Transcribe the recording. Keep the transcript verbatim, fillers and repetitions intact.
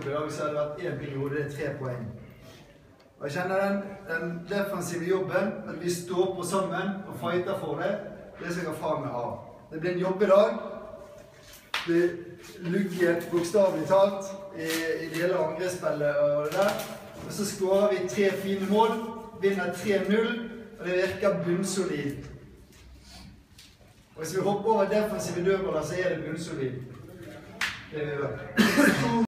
i dag, så hadde det vært én ting i hodet, det er tre poeng. Og jeg kjenner den, den defensive jobben, at vi står på sammen og fighter for det, det skal jeg faen meg ha. Det blir en jobb i dag. Det lugget bokstavelig talt i, i det hele angrepsspillet og det der. Og så skårer vi tre fine mål, vinner tre null, og det virker bunnsolid. Og hvis vi hopper over defensive dødballer, så er det bunnsolid. Det vi gjør.